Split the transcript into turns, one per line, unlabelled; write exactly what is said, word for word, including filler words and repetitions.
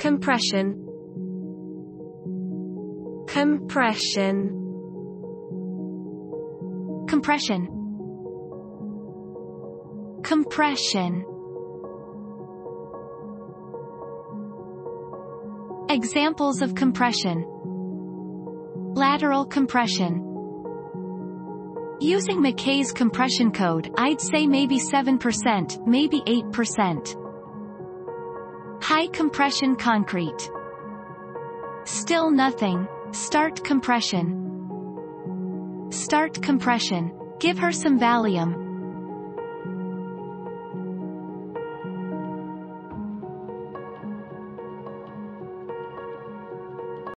Compression. Compression.
Compression. Compression. Examples of compression. Lateral compression. Using McKay's compression code, I'd say maybe seven percent, maybe eight percent. High compression concrete. Still nothing. Start compression. Start compression. Give her some Valium.